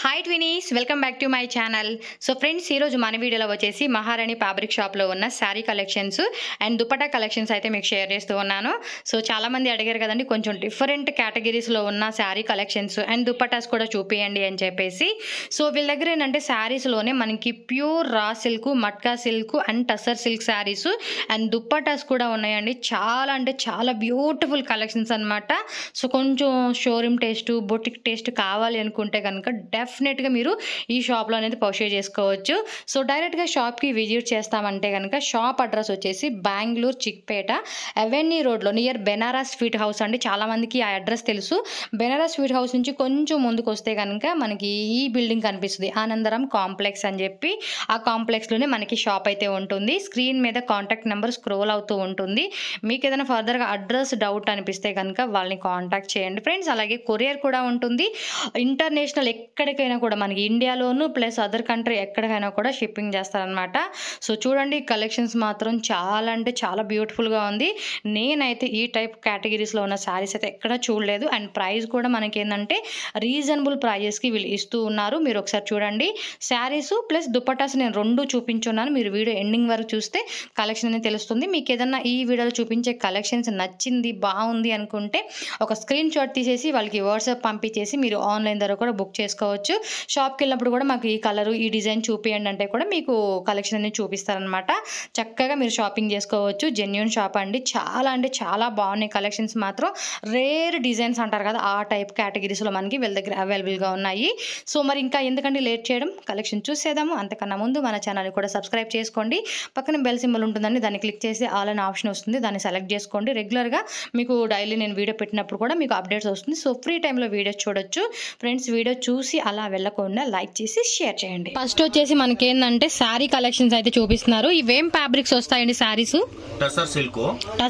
Hi twinnies, welcome back to my channel. So friends, ఈరోజు మన వీడియోలో వచ్చేసి మహారాణి ఫ్యాబ్రిక్ షాప్లో ఉన్న sari collections and dupatta collections అయితే మీకు షేర్ చేస్తూ ఉన్నాను. సో చాలామంది అడిగారు కదండి, కొంచెం డిఫరెంట్ కేటగిరీస్లో ఉన్న శారీ కలెక్షన్స్ అండ్ దుపట్టాస్ కూడా చూపియండి అని చెప్పేసి. సో వీళ్ళ దగ్గర ఏంటంటే శారీస్లోనే మనకి pure raw silk, matka silk and tussar silk sarees and dupattas కూడా ఉన్నాయండి. చాలా అంటే చాలా బ్యూటిఫుల్ కలెక్షన్స్ అనమాట. సో కొంచెం షోరూమ్ టేస్ట్, బొటిక్ టేస్ట్ కావాలి అనుకుంటే కనుక డెఫినెట్గా మీరు ఈ షాప్లో అనేది పర్చేజ్ చేసుకోవచ్చు. సో డైరెక్ట్గా షాప్కి విజిట్ చేస్తామంటే కనుక షాప్ అడ్రస్ వచ్చేసి బెంగళూరు చిక్పేట అవెన్యూ రోడ్లో నియర్ బెనారస్ స్వీట్ హౌస్ అండి. చాలామందికి ఆ అడ్రస్ తెలుసు. బెనారస్ స్వీట్ హౌస్ నుంచి కొంచెం ముందుకు వస్తే కనుక మనకి ఈ బిల్డింగ్ కనిపిస్తుంది, ఆనందరం కాంప్లెక్స్ అని చెప్పి. ఆ కాంప్లెక్స్లోనే మనకి షాప్ అయితే ఉంటుంది. స్క్రీన్ మీద కాంటాక్ట్ నెంబర్ స్క్రోల్ అవుతూ ఉంటుంది. మీకు ఏదైనా ఫర్దర్గా అడ్రస్ డౌట్ అనిపిస్తే కనుక వాళ్ళని కాంటాక్ట్ చేయండి ఫ్రెండ్స్. అలాగే కొరియర్ కూడా ఉంటుంది. ఇంటర్నేషనల్ ఎక్కడికైనా కూడా మనకి ఇండియాలోను ప్లస్ అదర్ కంట్రీ ఎక్కడికైనా కూడా షిప్పింగ్ చేస్తారనమాట. సో చూడండి, కలెక్షన్స్ మాత్రం చాలా అంటే చాలా బ్యూటిఫుల్గా ఉంది. నేనైతే ఈ టైప్ కేటగిరీస్లో ఉన్న శారీస్ అయితే ఎక్కడ చూడలేదు. అండ్ ప్రైస్ కూడా మనకి ఏంటంటే రీజనబుల్ ప్రైజెస్కి వీళ్ళు ఇస్తూ ఉన్నారు. మీరు ఒకసారి చూడండి. శారీస్ ప్లస్ దుపట్టాస్ నేను రెండు చూపించున్నాను. మీరు వీడియో ఎండింగ్ వరకు చూస్తే కలెక్షన్ అనేది తెలుస్తుంది. మీకు ఏదన్నా ఈ వీడియోలో చూపించే కలెక్షన్స్ నచ్చింది, బాగుంది అనుకుంటే ఒక స్క్రీన్ షాట్ తీసేసి వాళ్ళకి వాట్సాప్ పంపించేసి మీరు ఆన్లైన్ ద్వారా కూడా బుక్ చేసుకోవచ్చు. షాప్కి వెళ్ళినప్పుడు కూడా మాకు ఈ కలరు, ఈ డిజైన్ చూపియండి అంటే కూడా మీకు కలెక్షన్ అనేది చూపిస్తారనమాట. చక్కగా మీరు షాపింగ్ చేసుకోవచ్చు. జెన్యూన్ షాప్ అండి. చాలా అంటే చాలా బాగున్నాయి కలెక్షన్స్ మాత్రం. రేర్ డిజైన్స్ అంటారు కదా, ఆ టైప్ కేటగిరీస్లో మనకి వీళ్ళ దగ్గర అవైలబుల్గా ఉన్నాయి. సో మరి ఇంకా ఎందుకంటే లేట్ చేయడం, కలెక్షన్ చూసేద్దాము. అంతకన్నా ముందు మన ఛానల్ని కూడా సబ్స్క్రైబ్ చేసుకోండి. పక్కన బెల్ సింబల్ ఉంటుందండి, దాన్ని క్లిక్ చేసి ఆల్ అనే ఆప్షన్ వస్తుంది, దాన్ని సెలెక్ట్ చేసుకోండి. రెగ్యులర్గా మీకు డైలీ నేను వీడియో పెట్టినప్పుడు కూడా మీకు అప్డేట్స్ వస్తుంది. సో ఫ్రీ టైంలో వీడియోస్ చూడొచ్చు ఫ్రెండ్స్. వీడియో చూసి అలా వెళ్ళకుండా లైక్ చేసి షేర్ చేయండి. ఫస్ట్ వచ్చేసి మనకి ఏంటంటే శారీ కలెక్షన్స్ అయితే చూపిస్తున్నారు. ఇవేం ఫ్యాబ్రిక్స్ వస్తాయండి sarees? Tussar silk,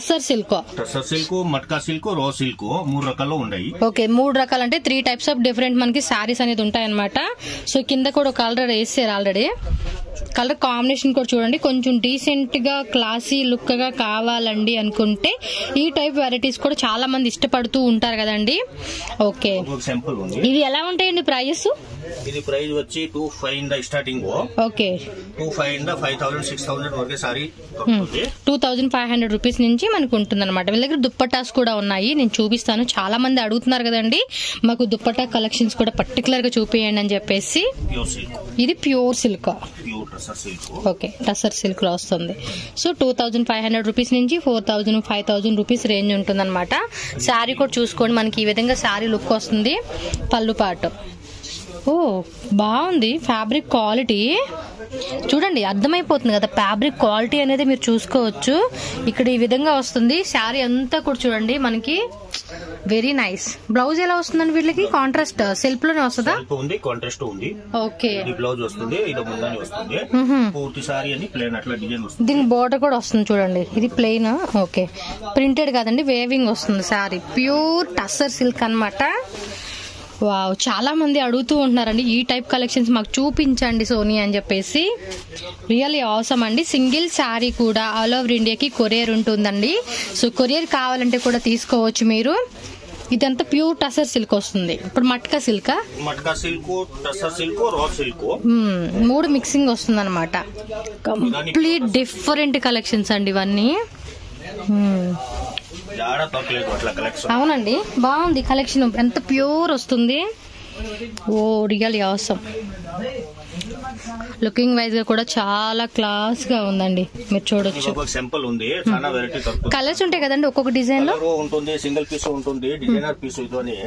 tussar silk, matka silk, raw silk, 3 రకాల్లో ఉన్నాయి. ఓకే, 3 రకాలు అంటే 3 టైప్స్ ఆఫ్ డిఫరెంట్ మనకి శారీస్ అనేది ఉంటాయన్నమాట. సో కింద కూడా ఒక కలర్ వేసారు ఆల్రెడీ. కలర్ కాంబినేషన్ కూడా చూడండి. కొంచెం డీసెంట్ గా క్లాసీ లుక్ గా కావాలండి అనుకుంటే ఈ టైప్ వెరైటీస్ కూడా చాలా మంది ఇష్టపడుతూ ఉంటారు కదండి. ఓకే, ఇది ఎలా ఉంటాయండి ప్రైజెస్? ఇది ప్రైస్ వచ్చి 2500 స్టార్టింగ్. ఓకే, 2500 5000 6000 వరకు సారీ 2500 రూపీస్ నుంచి మనకు ఉంటుంది అనమాట. వీళ్ళ దగ్గర దుప్పటాస్ కూడా ఉన్నాయి, నేను చూపిస్తాను. చాలా మంది అడుగుతున్నారు కదండి, మాకు దుప్పటా కలెక్షన్స్ కూడా పర్టికులర్ గా చూపియండి అని చెప్పేసి. ఇది pure silk, okay, tussar silk లో వస్తుంది. సో 2500 రూపీస్ నుంచి 4000 5000 రూపీస్ రేంజ్ ఉంటుంది అనమాట. శారీ కూడా చూసుకోండి, మనకి ఈ విధంగా శారీ లుక్ వస్తుంది. పళ్ళు పాటు ఓ బాగుంది. ఫ్యాబ్రిక్ క్వాలిటీ చూడండి, అర్థమైపోతుంది కదా ఫ్యాబ్రిక్ క్వాలిటీ అనేది మీరు చూసుకోవచ్చు. ఇక్కడ ఈ విధంగా వస్తుంది శారీ అంతా కూడా చూడండి, మనకి వెరీ నైస్. బ్లౌజ్ ఎలా వస్తుందండి వీళ్ళకి? కాంట్రాస్ట్ సెల్ఫ్ లోనే వస్తుందా? కాంట్రాస్ట్ ఉంది. ఓకే, బ్లౌజ్ వస్తుంది, ఇది ముందని వస్తుంది. పూర్తి సారీ అని ప్లేన్ అట్లా డిజైన్ వస్తుంది. దీనికి బోర్డర్ కూడా వస్తుంది చూడండి. ఇది ప్లెయిన్, ఓకే, ప్రింటెడ్ కాదండి, వేవింగ్ వస్తుంది శారీ. ప్యూర్ టసర్ సిల్క్ అన్నమాట. వావ్, చాలా మంది అడుగుతూ ఉంటున్నారండి ఈ టైప్ కలెక్షన్స్ మాకు చూపించండి సోనీ అని చెప్పేసి. రియల్లీ ఆసమ్ అండి. సింగిల్ శారీ కూడా ఆల్ ఓవర్ ఇండియాకి కొరియర్ ఉంటుందండి. సో కొరియర్ కావాలంటే కూడా తీసుకోవచ్చు మీరు. ఇదంతా ప్యూర్ టసర్ సిల్క్ వస్తుంది. ఇప్పుడు matka silk, tussar silk, raw silk 3 mixing వస్తుంది అనమాట. కంప్లీట్ డిఫరెంట్ కలెక్షన్స్ అండి ఇవన్నీ. అవునండి, బాగుంది కలెక్షన్. ఎంత ప్యూర్ వస్తుంది. Oh really awesome. Looking wise గా కూడా చాలా క్లాస్ గా ఉందండి, మీరు చూడొచ్చు. కలర్స్ ఉంటాయి కదండి ఒక్కొక్క డిజైన్ లో ఉంటుంది. సింగిల్ పీస్ ఉంటుంది, డిజైనర్ పీస్.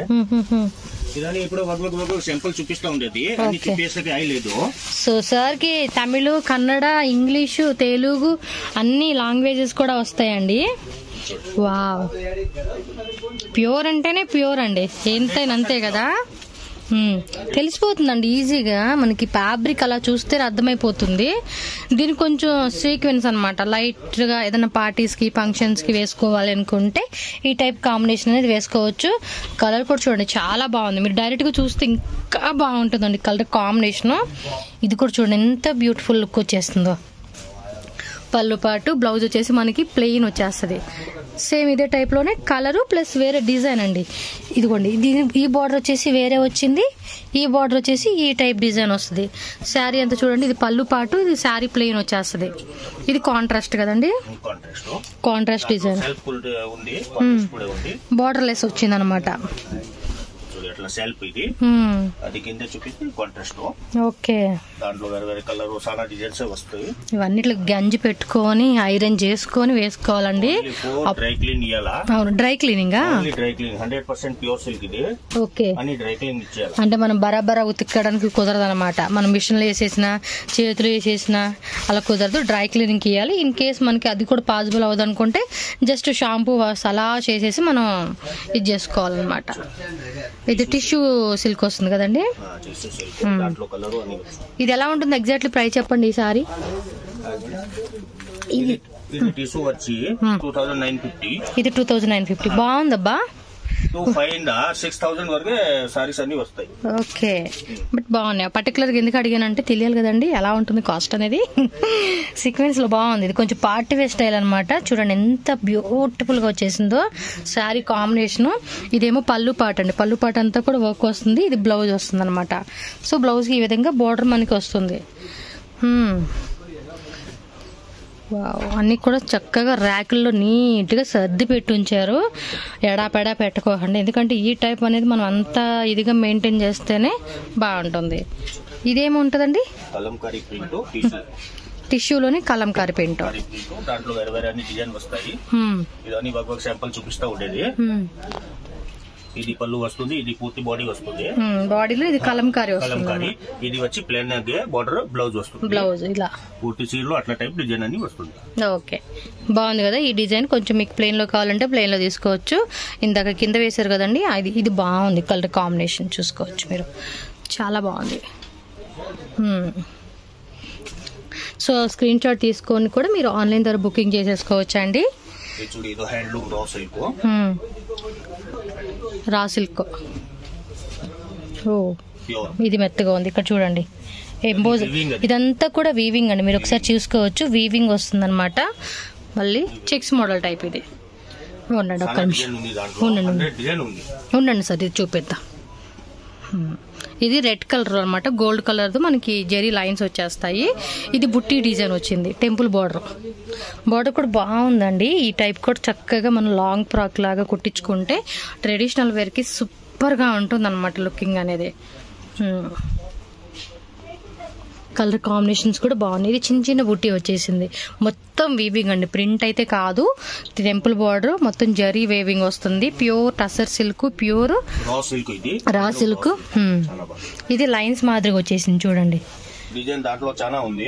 ఇప్పుడు సింపుల్ చూపిస్తా ఉండేది. సో సార్ కి తమిళ్, కన్నడ, ఇంగ్లీషు, తెలుగు అన్ని లాంగ్వేజెస్ కూడా వస్తాయండి. వావ్, ప్యూర్ అంటేనే ప్యూర్ అండి, ఎంతైనా అంతే కదా. తెలిసిపోతుందండి ఈజీగా, మనకి ఫ్యాబ్రిక్ అలా చూస్తే అర్థమైపోతుంది. దీనికి కొంచెం సీక్వెన్స్ అనమాట, లైట్ గా ఏదైనా పార్టీస్ కి ఫంక్షన్స్ కి వేసుకోవాలి అనుకుంటే ఈ టైప్ కాంబినేషన్ అనేది వేసుకోవచ్చు. కలర్ కూడా చూడండి చాలా బాగుంది. మీరు డైరెక్ట్ గా చూస్తే ఇంకా బాగుంటుందండి కలర్ కాంబినేషన్. ఇది కూడా చూడండి ఎంత బ్యూటిఫుల్ లుక్ వచ్చేస్తుందో. పళ్ళు పాటు, బ్లౌజ్ వచ్చేసి మనకి ప్లెయిన్ వచ్చేస్తుంది. సేమ్ ఇదే టైప్లోనే కలరు ప్లస్ వేరే డిజైన్ అండి. ఇదిగోండి ఈ బార్డర్ వచ్చేసి వేరే వచ్చింది, ఈ బార్డర్ వచ్చేసి ఈ టైప్ డిజైన్ వస్తుంది. శారీ అంతా చూడండి, ఇది పళ్ళు పాటు, ఇది శారీ ప్లెయిన్ వచ్చేస్తుంది. ఇది కాంట్రాస్ట్ కదండి, కాంట్రాస్ట్ డిజైన్, బార్డర్ లెస్ వచ్చింది అనమాట. సెల్ఫ్ ఇది అది కింద చూపిస్తే కాంట్రాస్ట్. ఓకే, దాంట్లో వేరే వేరే కలర్ చాలా డిజైన్స్ వస్తాయి. ఇవన్నీ గంజి పెట్టుకొని ఐరన్ చేసుకొని వేసుకోవాలండి. డ్రై క్లీన్ ఇయ్యాలా? అవును, dry cleaning. Dry clean 100% pure silk ఇది. ఓకే, అని డ్రై క్లీన్ ఇచ్చేయాలి. అంటే మనం బరాబరా ఉతికడానికి కుదరదు అనమాట. మనం మిషన్ లో వేసేసినా చేతులు వేసేసినా అలా కుదరదు, డ్రై క్లీనింగ్ ఇవ్వాలి. ఇన్ కేస్ మనకి అది కూడా పాసిబుల్ అవ్వదు అనుకుంటే జస్ట్ షాంపూ వాష్ అలా చేసేసి మనం ఇది చేసుకోవాలన్నమాట. ఇది టిష్యూ సిల్క్ వస్తుంది కదండి. ఇది ఎలా ఉంటుంది ఎగ్జాక్ట్లీ ప్రైస్ చెప్పండి ఈ సారీ. ఇది టిష్యూ వచ్చి 2950. ఇది 2950. బాగుందబ్బా. 6,000 వరకు సారీస్ అన్ని వస్తాయి. ఓకే, బట్ బాగున్నాయి. పర్టికులర్గా ఎందుకు అడిగానంటే తెలియాలి కదండి ఎలా ఉంటుంది కాస్ట్ అనేది. సీక్వెన్స్ లో బాగుంది. ఇది కొంచెం పార్టీ వేర్ స్టైల్ అనమాట. చూడండి ఎంత బ్యూటిఫుల్ గా వచ్చేసిందో శారీ కాంబినేషన్. ఇదేమో పళ్ళు పాట అండి, పళ్ళు పాట అంతా కూడా వర్క్ వస్తుంది. ఇది బ్లౌజ్ వస్తుంది అనమాట. సో బ్లౌజ్ కి ఈ విధంగా బోర్డర్ మనకి వస్తుంది. వావ్, అన్నీ కూడా చక్కగా ర్యాకుల్లో నీట్గా సర్ది పెట్టి ఉంచారు. ఎడాపెడా పెట్టుకోకండి, ఎందుకంటే ఈ టైప్ అనేది మనం అంతా ఇదిగా మెయింటైన్ చేస్తేనే బాగుంటుంది. ఇదేముంటుందండి, టిష్యూలోని కలంకారీ ప్రింట్. దాంట్లో వేరే వేరే అన్ని డిజైన్ వస్తాయి. ఇదన్నీ ఒక శాంపుల్ చూపిస్తా ఉండేది. ఇది పళ్ళు వస్తుంది, ఇది పూర్తి బాడీ వస్తుంది. బాడీలో ఇది కలంకారీ వస్తుంది. ఇది వచ్చి ప్లెయిన్ బార్డర్, బ్లౌజ్ వస్తుంది. బ్లౌజ్ ఇలా పూర్తి చీరలో అట్లా టైప్ డిజైన్ అన్ని వస్తుంది. ఓకే, బాగుంది కదా ఈ డిజైన్. కొంచెం మీకు ప్లెయిన్ లో కావాలంటే ప్లెయిన్ లో తీసుకోవచ్చు. ఇందాక కింద వేసారు కదండి, ఇది బాగుంది. కలర్ కాంబినేషన్ చూసుకోవచ్చు మీరు, చాలా బాగుంది. సో స్క్రీన్ షాట్ తీసుకొని కూడా మీరు ఆన్లైన్ ద్వారా బుకింగ్ చేసేసుకోవచ్చు అండి. Raw silk. ఓ, ఇది మెత్తగా ఉంది. ఇక్కడ చూడండి ఎంబోజ్, ఇదంతా కూడా వీవింగ్ అండి. మీరు ఒకసారి చూసుకోవచ్చు, వీవింగ్ వస్తుంది అనమాట. మళ్ళీ చెక్స్ మోడల్ టైప్. ఇది ఉండండి ఒక్క నిమిషం, ఉండండి సార్, ఇది చూపిద్దాం. ఇది రెడ్ కలర్ అనమాట, గోల్డ్ కలర్ మనకి జెరీ లైన్స్ వచ్చేస్తాయి. ఇది బుట్టి డిజైన్ వచ్చింది, టెంపుల్ బార్డర్. బార్డర్ కూడా బాగుందండి. ఈ టైప్ కూడా చక్కగా మనం లాంగ్ ఫ్రాక్ లాగా కుట్టించుకుంటే ట్రెడిషనల్ వేర్ కి సూపర్ గా ఉంటుంది అనమాట లుకింగ్ అనేది. కలర్ కాంబినేషన్స్ కూడా బాగున్నాయి. ఇది చిన్న చిన్న బుట్టి వచ్చేసింది, మొత్తం వీవింగ్ అండి, ప్రింట్ అయితే కాదు. టెంపుల్ బార్డర్ మొత్తం జరీ వేవింగ్ వస్తుంది. Pure tussar silk, pure raw silk. ఇది లైన్స్ మాదిరిగా వచ్చేసింది చూడండి. డిజైన్ దాంట్లో చాలా ఉంది.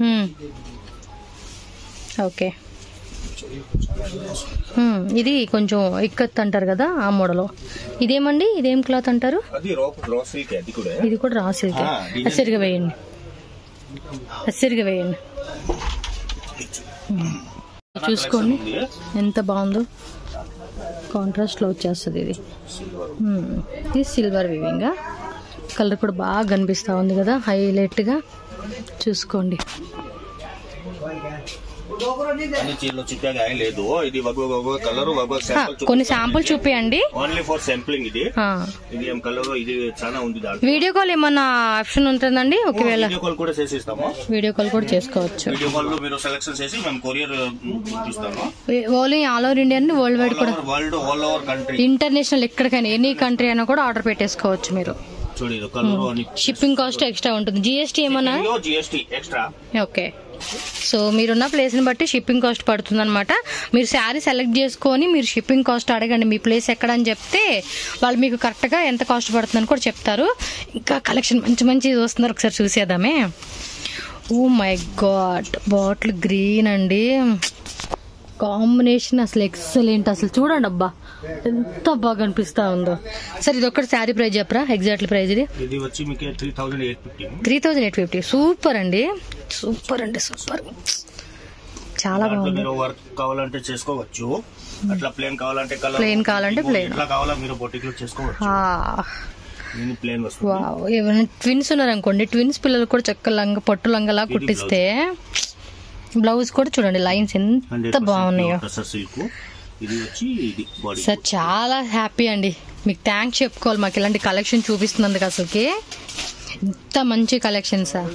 ఓకే, ఇది కొంచెం ఇక్కత్ అంటారు కదా ఆ మోడల్. ఇదేమండి, ఇదేం క్లాత్ అంటారు? ఇది కూడా రా సిల్క్. సరిగా వేయండి, సరిగా వేయండి. చూసుకోండి ఎంత బాగుందో, కాంట్రాస్ట్ లో వచ్చేస్తుంది. ఇది సిల్వర్ వీవింగ్. కలర్ కూడా బాగా కనిపిస్తా ఉంది కదా, హైలైట్ గా చూసుకోండి. కొన్ని శాంపుల్ చూపియండి. వీడియో కాల్ ఏమన్నా ఆప్షన్ ఉంటుందండి? ఒకవేళ వీడియో కాల్ కూడా చేసుకోవచ్చు. Only all over India, world wide కూడా, ఇంటర్నేషనల్ ఎక్కడికైనా ఎనీ కంట్రీ అయినా కూడా ఆర్డర్ పెట్టేసుకోవచ్చు మీరు. షిప్పింగ్ కాస్ట్ ఎక్స్ట్రా ఉంటుంది. జిఎస్టీ ఏమన్నా? ఓకే, సో మీరున్న ప్లేస్ ని బట్టి షిప్పింగ్ కాస్ట్ పడుతుంది అనమాట. మీరు శారీ సెలెక్ట్ చేసుకొని మీరు షిప్పింగ్ కాస్ట్ అడగండి, మీ ప్లేస్ ఎక్కడ అని చెప్తే వాళ్ళు మీకు కరెక్ట్ గా ఎంత కాస్ట్ పడుతుందని కూడా చెప్తారు. ఇంకా కలెక్షన్ మంచి మంచి చూస్తున్నారు, ఒకసారి చూసేద్దామే. Oh my god, bottle green అండి, కాంబినేషన్ అసలు ఎక్సలెంట్. అసలు చూడండి అబ్బా ఎంత బాగా అనిపిస్తా ఉందో. సరే ఇది ఒక్కటి శారీ ప్రైస్ చెప్పరా, ఎగ్జాక్ట్లీ ప్రైస్? ఇది వచ్చి 3850. సూపర్ అండి, సూపర్ అండి, సూపర్, చాలా బాగుంది. వర్క్ కావాలంటే చేసుకోవచ్చు, అట్లా ప్లేన్ కావాలంటే ప్లేన్ కావాలంటే ప్లేన్, ఎట్లా కావాలా మీరు బొటిక్లో చేసుకోవచ్చు. ప్లేన్ వస్తుంది. వావ్, ఏమైనా ట్విన్స్ ఉన్నారనుకోండి, ట్విన్స్ పిల్లలు కూడా చక్క లంగ పట్టు లంగలా కుట్టిస్తే బ్లౌజ్ కూడా చూడండి లైన్స్ ఎంత బాగున్నాయో. సార్ చాలా హ్యాపీ అండి, మీకు థ్యాంక్స్ చెప్పుకోవాలి మాకు ఇలాంటి కలెక్షన్ చూపిస్తున్నందుకు. అసలుకి ఎంత మంచి కలెక్షన్ సార్.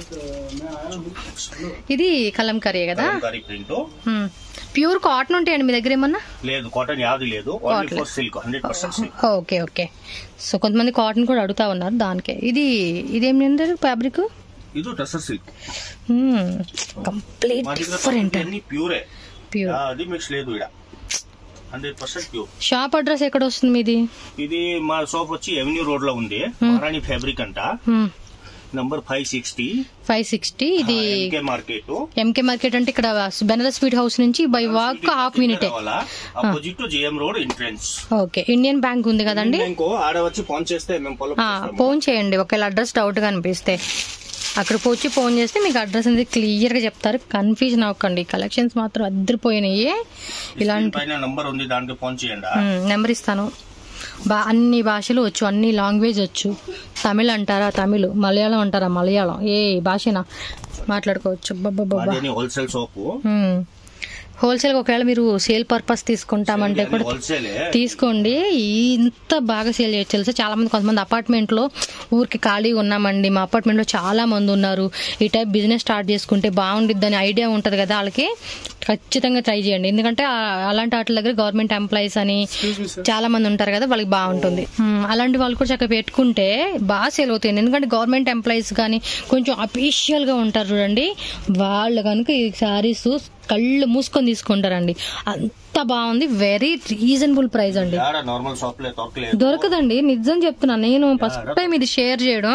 ఇది కలంకారీ కదా, ప్యూర్ కాటన్ ఉంటాయండి మీ దగ్గర ఏమన్నా? లేదు, కాటన్ యాది లేదు, silk 100% silk. Okay okay. So కొంతమంది కాటన్ కూడా అడుగుతా ఉన్నారు దానికే. ఇదేం అంటారు ఫ్యాబ్రిక్? ఇది టసర్ సిల్క్, కంప్లీట్ డిఫరెంట్. ప్యూరే, ప్యూర్, అది మిక్స్ లేదు ఇక్కడ, 100% ప్యూర్. షాప్ అడ్రస్ ఎక్కడ వస్తుంది మీది? ఇది మా షాప్ వచ్చి ఎవెన్యూ రోడ్ లో ఉంది, మహారాణి ఫ్యాబ్రిక్ అంట, నంబర్ 560. ఇది ఎంకే మార్కెట్ అంటే ఇక్కడ బెనారస్ స్వీట్ హౌస్ నుంచి by walk half minute opposite J.M.ROAD entrance. Okay, Indian bank ఉంది కదండి, ఆడ వచ్చి ఫోన్ చేస్తే ఫోన్ చేయండి. ఒకవేళ అడ్రస్ డౌట్ గా అనిపిస్తే అక్కడ వచ్చి ఫోన్ చేస్తే మీకు అడ్రస్ అనేది క్లియర్ గా చెప్తారు, కన్ఫ్యూజన్ అవ్వకండి. కలెక్షన్స్ మాత్రం అద్దరిపోయినాయి. ఇలాంటి నెంబర్ ఇస్తాను. అన్ని భాషలు వచ్చు, అన్ని లాంగ్వేజ్ వచ్చు. తమిళ్ అంటారా తమిళ్, మలయాళం అంటారా మలయాళం, ఏ భాషనా మాట్లాడుకోవచ్చు. హోల్సేల్ షాప్, హోల్సేల్ ఒకవేళ మీరు సేల్ పర్పస్ తీసుకుంటామంటే కూడా తీసుకోండి. ఇంత బాగా సేల్ చేయొచ్చు తెలుసా. చాలా మంది, కొంతమంది అపార్ట్మెంట్ లో ఊరికి ఖాళీగా ఉన్నామండి, మా అపార్ట్మెంట్ లో చాలా మంది ఉన్నారు, ఈ టైప్ బిజినెస్ స్టార్ట్ చేసుకుంటే బాగుండిద్ది అని ఐడియా ఉంటది కదా, వాళ్ళకి ఖచ్చితంగా ట్రై చేయండి. ఎందుకంటే అలాంటి వాటి దగ్గర గవర్నమెంట్ ఎంప్లాయీస్ అని చాలా మంది ఉంటారు కదా, వాళ్ళకి బాగుంటుంది. అలాంటి వాళ్ళు కూడా చక్కగా పెట్టుకుంటే బాగా సేల్ అవుతాయి. ఎందుకంటే గవర్నమెంట్ ఎంప్లాయీస్ కానీ కొంచెం అఫీషియల్ గా ఉంటారు చూడండి, వాళ్ళు కనుక ఈ శారీస్ కళ్ళు మూసుకొని తీసుకుంటారండి. అంత బాగుంది, వెరీ రీజనబుల్ ప్రైస్ అండి, దొరకదండి. నిజం చెప్తున్నా, నేను ఫస్ట్ టైం ఇది షేర్ చేయడం,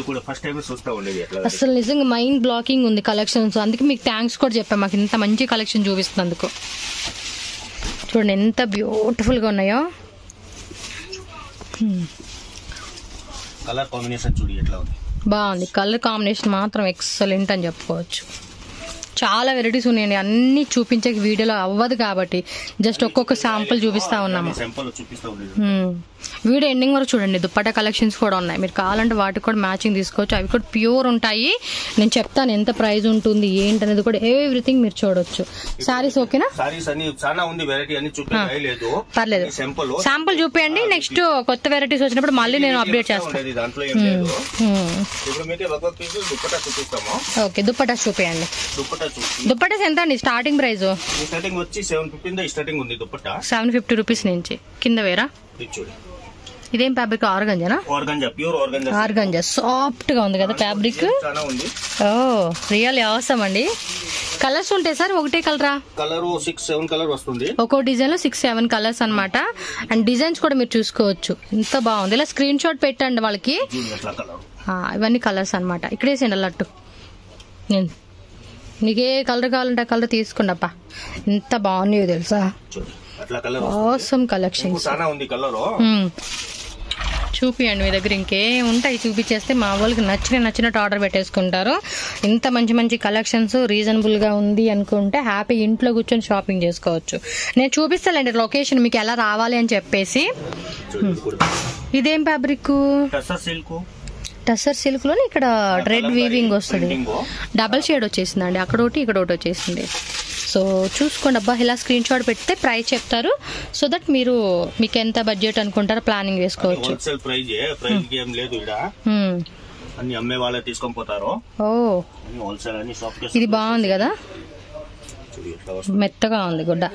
అసలు నిజంగా మైండ్ బ్లాకింగ్ ఉంది కలెక్షన్స్. అందుకే మీకు థ్యాంక్స్ కూడా చెప్పాను, మాకు ఇంత మంచి కలెక్షన్ చూపిస్తున్నందుకు. చూడండి ఎంత బ్యూటిఫుల్ గా ఉన్నాయో. కలర్ కాంబినేషన్ చూడండి ఎట్లా ఉంది, బాగుంది. కలర్ కాంబినేషన్ మాత్రం ఎక్సలెంట్ అని చెప్పుకోవచ్చు. చాలా వెరైటీస్ ఉన్నాయండి, అన్ని చూపించే వీడియోలో అవ్వదు కాబట్టి జస్ట్ ఒక్కొక్క శాంపుల్ చూపిస్తా ఉన్నాము. వీడియో ఎండింగ్ వరకు చూడండి. దుప్పట్టా కలెక్షన్స్ కూడా ఉన్నాయి, మీరు కావాలంటే వాటికి కూడా మ్యాచింగ్ తీసుకోవచ్చు. అవి కూడా ప్యూర్ ఉంటాయి. నేను చెప్తాను ఎంత ప్రైస్ ఉంటుంది ఏంటి అనేది కూడా, ఎవ్రీథింగ్ మీరు చూడొచ్చు. సారీస్ ఓకేనా? పర్లేదు, శాంపుల్ చూపించండి. నెక్స్ట్ కొత్త వెరైటీస్ వచ్చినప్పుడు మళ్ళీ నేను అప్డేట్ చేస్తాను. ఓకే, దుప్పట్టా చూపించండి. దుప్పట్టా ఎంత అండి స్టార్టింగ్ ప్రైస్? 750 రూపీస్ నుంచి కింద వేరా. ఇదేం ఫ్యాబ్రిక్? ఆర్గంజానా? ఆర్గంజా, సాఫ్ట్ గా ఉంది కదా ఫ్యాబ్రిక్. ఓ రియల్ అవసరం అండి. కలర్స్ ఉంటాయి సార్, ఒకటే కలరా? కలర్ 6-7 కలర్ వస్తుంది, ఒక్కో డిజైన్ లో 6-7 కలర్స్ అన్నమాట. అండ్ డిజైన్స్ కూడా మీరు చూసుకోవచ్చు. ఎంత బాగుంది. ఇలా స్క్రీన్ షాట్ పెట్టండి వాళ్ళకి. ఇవన్నీ కలర్స్ అన్నమాట. ఇక్కడేసేయండి అల్లట్టు. నేను నీకే కలర్ కావాలంటే కలర్ తీసుకున్నప్ప. ఎంత బాగున్నాయో తెలుసా, ఆసమ్ కలెక్షన్స్. చూపియండి, మీ దగ్గర ఇంకేం ఉంటాయి చూపించేస్తే మా వాళ్ళకి నచ్చినట్టు ఆర్డర్ పెట్టేసుకుంటారు. ఇంత మంచి మంచి కలెక్షన్స్ రీజనబుల్ గా ఉంది అనుకుంటే హ్యాపీ ఇంట్లో కూర్చొని షాపింగ్ చేసుకోవచ్చు. నేను చూపిస్తానండి లొకేషన్ మీకు ఎలా రావాలి అని చెప్పేసి. ఇదేం ఫ్యాబ్రిక్? టసర్ సిల్క్ లోనే ఇక్కడ రెడ్ వీవింగ్ వస్తుంది, డబల్ షేడ్ వచ్చేసింది అండి, అక్కడ ఒకటి ఇక్కడ ఒకటి వచ్చేసింది. సో చూసుకోండి అబ్బా, ఇలా స్క్రీన్ షాట్ పెడితే ప్రైస్ చెప్తారు. సో దట్ మీరు మీకు ఎంత బడ్జెట్ అనుకుంటారో ప్లానింగ్ వేసుకోవచ్చు. ఓ ఇది బాగుంది కదా, మెత్తగా ఉంది గుడ్డ.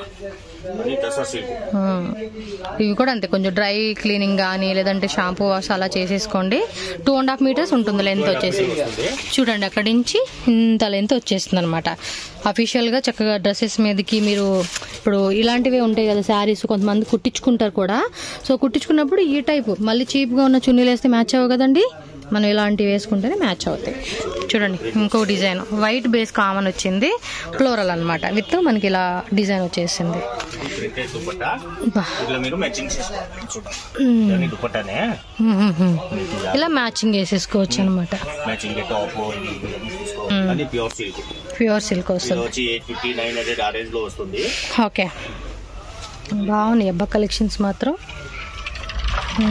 ఇవి కూడా అంతే, కొంచెం డ్రై క్లీనింగ్ కానీ లేదంటే షాంపూ వాష్ అలా చేసేసుకోండి. 2.5 మీటర్స్ ఉంటుంది లెంత్ వచ్చేసి. చూడండి అక్కడి నుంచి ఇంత లెంత్ వచ్చేస్తుంది అనమాట. అఫీషియల్ గా చక్కగా డ్రెస్సెస్ మీదకి మీరు ఇప్పుడు ఇలాంటివే ఉంటాయి కదా శారీస్, కొంతమంది కుట్టించుకుంటారు కూడా. సో కుట్టించుకున్నప్పుడు ఈ టైపు మళ్ళీ చీప్ గా ఉన్న చున్నీలు వేస్తే మ్యాచ్ అవ్వవు కదండి, మనం ఇలాంటివి వేసుకుంటేనే మ్యాచ్ అవుతాయి. చూడండి ఇంకో డిజైన్, వైట్ బేస్ కామన్ వచ్చింది, ఫ్లోరల్ అనమాట, విత్ మనకి ఇలా డిజైన్ వచ్చేసింది. ఇలా మ్యాచింగ్ వేసేసుకోవచ్చు అనమాట. ప్యూర్ సిల్క్ వస్తుంది. ఓకే బాగున్నాయి అబ్బా కలెక్షన్స్ మాత్రం.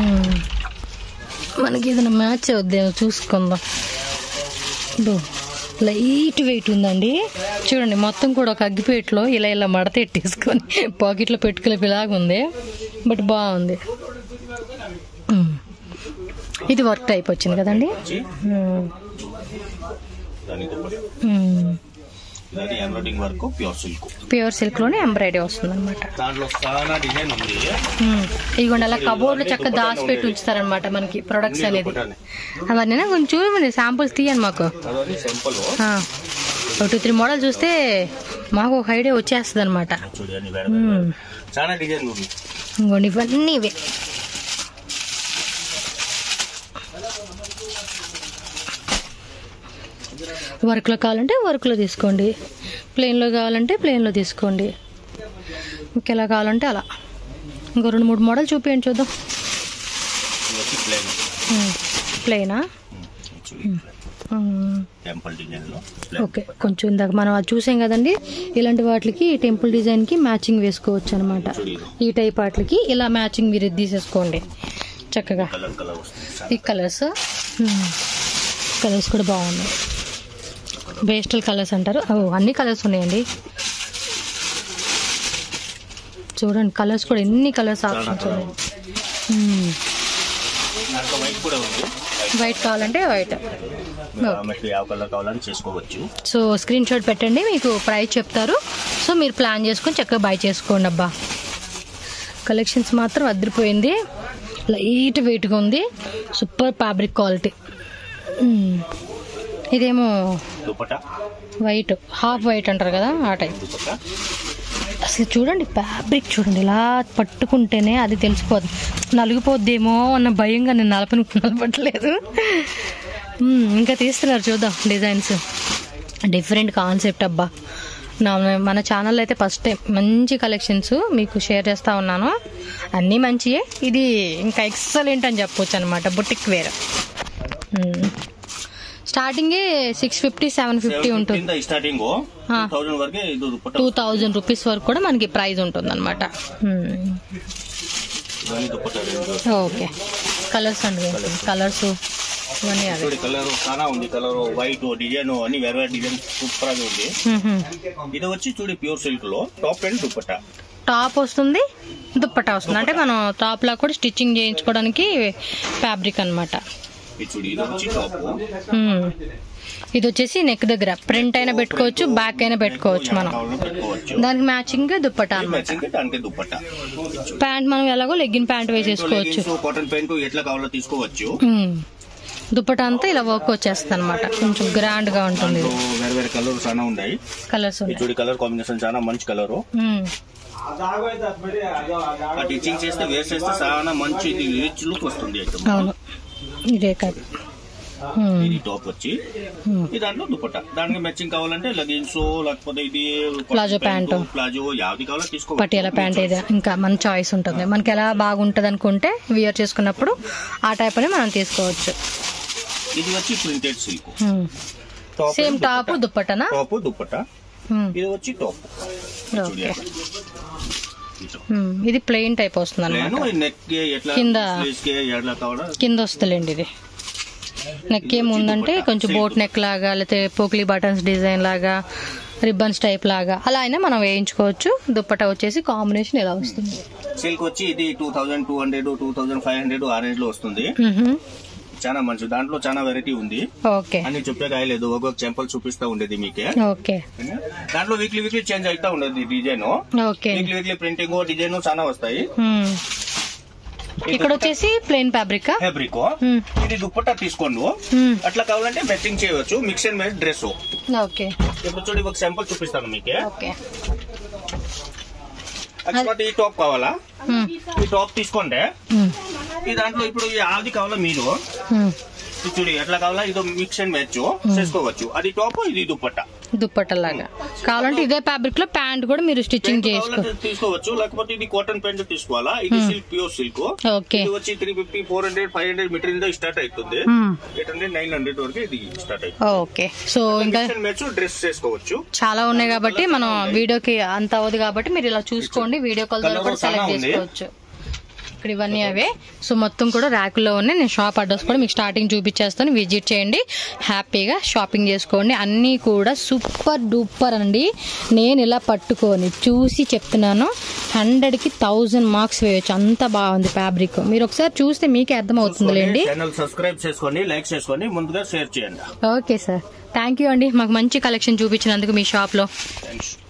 మనకి ఏదైనా మ్యాచ్ అవుద్దేమో చూసుకుందాం. లైట్ వెయిట్ ఉందండి. చూడండి మొత్తం కూడా ఒక అగ్గిపేటలో ఇలా ఇలా మడత ఎట్టేసుకొని పాకెట్లో పెట్టుకునేలాగా ఉంది. బట్ బాగుంది. ఇది వర్క్ టైప్ వచ్చింది కదండి. ప్యూర్ సిల్క్ లోనే ఎంబ్రాయిడరీ వస్తుంది అనమాట. ఇదిగోండి అలా కబోర్డ్ లో చక్కగా దాచిపెట్టి ఉంచుతారనమాట మనకి ప్రొడక్ట్స్ అనేది. అవన్నీ కొంచెం చూడండి, శాంపుల్స్ తీయండి మాకు. 2-3 మోడల్ చూస్తే మాకు ఒక ఐడియా వచ్చేస్తుంది అనమాట. ఇంకోండి ఇవన్నీ ఇవే. వర్క్లో కావాలంటే వర్క్లో తీసుకోండి, ప్లెయిన్లో కావాలంటే ప్లెయిన్లో తీసుకోండి, మీకు ఎలా కావాలంటే అలా. ఇంకో 2-3 మోడల్ చూపించండి చూద్దాం. ప్లెయినా? ఓకే, కొంచెం ఇందాక మనం అది చూసాం కదండి. ఇలాంటి వాటికి టెంపుల్ డిజైన్కి మ్యాచింగ్ వేసుకోవచ్చు అనమాట. ఈ టైప్ వాటికి ఇలా మ్యాచింగ్ మీరు తీసేసుకోండి చక్కగా. ఈ కలర్స్ కూడా బాగున్నాయి. పేస్టల్ కలర్స్ అంటారు, అన్ని కలర్స్ ఉన్నాయండి. చూడండి కలర్స్ కూడా ఎన్ని కలర్స్ ఆప్షన్స్ ఉన్నాయి. వైట్ కావాలంటే వైట్. సో స్క్రీన్ షాట్ పెట్టండి, మీకు ప్రైస్ చెప్తారు. సో మీరు ప్లాన్ చేసుకొని చక్కగా బై చేసుకోండి. అబ్బా కలెక్షన్స్ మాత్రం అదిరిపోయింది. లైట్ వెయిట్గా ఉంది, సూపర్ ఫ్యాబ్రిక్ క్వాలిటీ. ఇదేమో వైట్, హాఫ్ వైట్ అంటారు కదా ఆ టైప్. అసలు చూడండి ఫ్యాబ్రిక్ చూడండి, ఇలా పట్టుకుంటేనే అది తెలిసిపోద్ది. నలిగిపోద్దేమో అన్న భయంగా నేను నలపట్లేదు. ఇంకా తీస్తున్నారు చూద్దాం డిజైన్స్. డిఫరెంట్ కాన్సెప్ట్ అబ్బా. మన ఛానల్లో అయితే ఫస్ట్ టైం మంచి కలెక్షన్స్ మీకు షేర్ చేస్తూ ఉన్నాను. అన్నీ మంచియే, ఇది ఇంకా ఎక్సలెంట్ అని చెప్పొచ్చు అనమాట. బుటిక్ వేర్ స్టార్టింగ్ 650-750 ఉంటుంది. 2000 రూపీస్ వరకు కూడా మనకి ప్రైస్ ఉంటుంది అనమాట. ఓకే, కలర్స్ అండి, కలర్స్ ఇవన్నీ అదే. కలర్ చాలా ఉంది, కలర్ వైట్ డిజైన్ అన్ని వేరే డిజైన్ సూపర్ గా ఉంది. ఇది వచ్చి చూడి ప్యూర్ సిల్క్ లో టాప్ అండ్ దుపట్టా. టాప్ వస్తుంది, దుప్పట్టా వస్తుంది. అంటే మనం టాప్ లా కూడా స్టిచ్చింగ్ చేయించుకోవడానికి ఫ్యాబ్రిక్ అనమాట. ఇది వచ్చేసి నెక్ దగ్గర ప్రింట్ అయినా పెట్టుకోవచ్చు, బ్యాక్ అయినా పెట్టుకోవచ్చు మనం. దానికి మ్యాచింగ్ దుప్పట్టా అన్నమాట. ప్యాంట్ మనం ఎలాగో లెగ్గిన్ ప్యాంట్ వేసేసుకోవచ్చు, కాటన్ ప్యాంట్ ఎట్లా కావాలో తీసుకోవచ్చు. దుప్పట్టా అంతా ఇలా వర్క్ వచ్చేస్తుంది అనమాట. కొంచెం గ్రాండ్ గా ఉంటుంది. వేరే కలర్ చాలా ఉన్నాయి, కలర్స్ కలర్ కాంబినేషన్ చాలా మంచి కలర్. టీచింగ్ చేస్తే వేర్ చేస్తే చాలా మంచి రిచ్ లుక్ వస్తుంది. అవును, ఇదే కాదు. ఇది టాప్ వచ్చి దాంట్లో దుపట్టా, దానికి మ్యాచింగ్ కావాలంటే లెగిన్స్ లేకపోతే ఇది ప్లాజో ప్యాంట్, ప్లాజో యాది కావాలో తీసుకో. పటియాలా ప్యాంట్ ఏదో ఇంకా మన చాయిస్ ఉంటుంది. మనకి ఎలా బాగుంటది అనుకుంటే వియర్ చేసుకున్నప్పుడు ఆ టైప్ అని మనం తీసుకోవచ్చు. ఇది వచ్చి ప్రింటెడ్ సిల్క్, సేమ్ టాప్ దుపట్టానా? టాప్ దుపట్టా. ఇది వచ్చి టాప్. ఇది ప్లెయిన్ టైప్ వస్తుంది అన్నమాట. కింద వస్తుందండి. ఇది నెక్ ఏముందంటే కొంచెం బోట్ నెక్ లాగా, లేకపోతే పోక్లీ బటన్స్ డిజైన్ లాగా, రిబ్బన్స్ టైప్ లాగా అలా అయినా మనం వేయించుకోవచ్చు. దుప్పట్టా వచ్చేసి కాంబినేషన్ ఎలా వస్తుంది. సిల్క్ వచ్చి ఇది 2200, 2500 ఆ రేంజ్ లో వస్తుంది. చాలా మంచి, దాంట్లో చాలా వెరైటీ ఉంది. ఓకే, అని చెప్పే కాయలేదు, ఒక్కొక్క సింపుల్ చూపిస్తా ఉండేది మీకే. ఓకే, దాంట్లో వీక్లీ చేంజ్ అవుతా ఉండేది design. Okay, weekly printing design చాలా వస్తాయి. ఇక్కడ వచ్చేసి ప్లెయిన్ ఫ్యాబ్రిక్. ఇది దుప్పట్టా తీసుకోండి, అట్లా కావాలంటే మ్యాచింగ్ చేయవచ్చు. Mix and match dress. Okay, ఇప్పుడు చూడండి ఒక సింపుల్ చూపిస్తాను మీకే. ఓకే, ఈ టాప్ కావాలా, ఈ టాప్ తీసుకోండి. ఈ దాంట్లో ఇప్పుడు ఆది కావాలా మీరు చూడు ఎట్లా కావాలా, ఇది మిక్స్ అండ్ మ్యాచ్ చేసుకోవచ్చు. అది టాప్, ఇది దుప్పట్టా లాగా కావాలంటే ఇదే ఫ్యాబ్రిక్ లో ప్యాంట్ కూడా మీరు స్టిచ్చింగ్ తీసుకోవచ్చు. లేకపోతే ఇది కాటన్ ప్యాంట్ తీసుకోవాలా. ఇది సిల్క్, ప్యూర్ సిల్క్. ఇది వచ్చి 350, 400, 500 మీటర్ స్టార్ట్ అవుతుంది. 800, 900 వరకు ఇది స్టార్ట్ అవుతుంది. ఓకే, సో ఇంకా డ్రెస్ చేసుకోవచ్చు. చాలా ఉన్నాయి కాబట్టి మనం వీడియోకి అంత అవ్వదు కాబట్టి మీరు ఇలా చూసుకోండి. వీడియో కాల్ ద్వారా కూడా సెలెక్ట్ చేసుకోవచ్చు. ఇక్కడ ఇవన్నీ అవే. సో మొత్తం కూడా ర్యాకుల్లో ఉన్నాయి. నేను షాప్ అడ్రస్ కూడా మీకు స్టార్టింగ్ చూపించేస్తాను, విజిట్ చేయండి, హ్యాపీగా షాపింగ్ చేసుకోండి. అన్నీ కూడా సూపర్ డూపర్ అండి. నేను ఇలా పట్టుకొని చూసి చెప్తున్నాను, 100కి 1000 మార్క్స్ వేయచ్చు, అంత బాగుంది ఫ్యాబ్రిక్. మీరు ఒకసారి చూస్తే మీకే అర్థమవుతుందిలేండి. ఛానల్ సబ్స్క్రైబ్ చేసుకోండి, లైక్ చేసుకోండి, ముందుగా షేర్ చేయండి. ఓకే సార్, థ్యాంక్ యూ అండి మాకు మంచి కలెక్షన్ చూపించినందుకు మీ షాప్లో. థ్యాంక్స్.